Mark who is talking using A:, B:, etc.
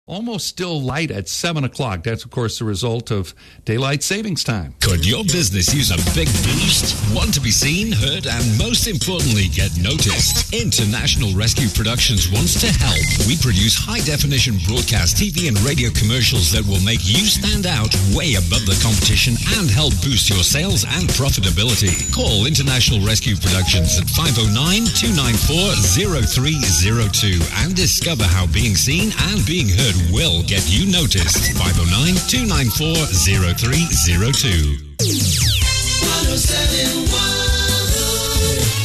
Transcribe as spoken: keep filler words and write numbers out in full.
A: almost still light at seven o'clock. That's, of course, the result of daylight savings time.
B: Could your business use a big boost? Want to be seen, heard, and most importantly, get noticed? International Rescue Productions wants to help. We produce high-definition broadcast T V and radio commercials that will make you stand out way above the competition and help boost your sales and profitability. Call International Rescue Productions at five oh nine, two nine four, oh three oh two and discover how being seen and being heard will get you noticed. five oh nine, two nine four, oh three oh two. one oh seven point one